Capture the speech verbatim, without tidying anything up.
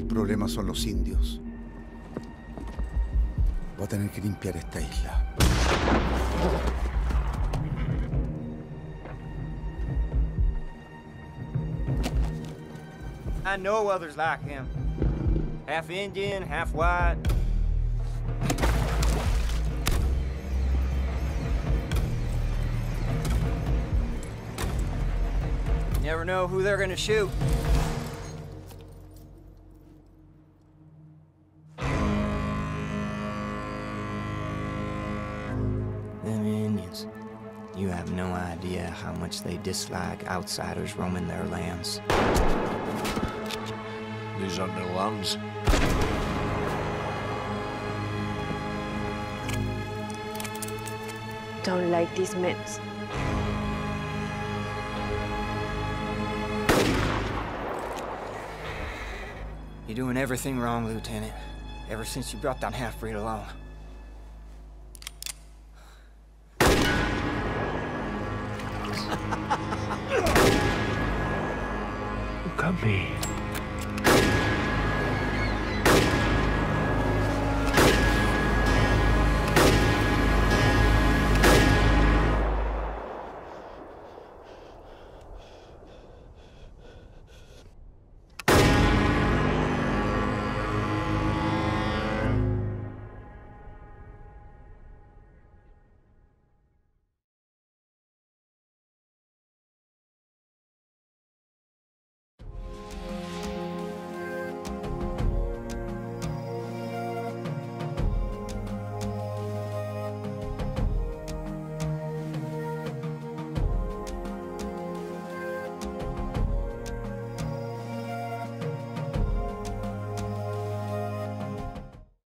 problema son los indios. Voy a tener que limpiar esta isla. I know others like him. Half Indian, half white. You never know who they're gonna shoot. Them Indians. You have no idea how much they dislike outsiders roaming their lands. These aren't their lands. Don't like these men. You're doing everything wrong, Lieutenant. Ever since you brought that half-breed along. Look at me.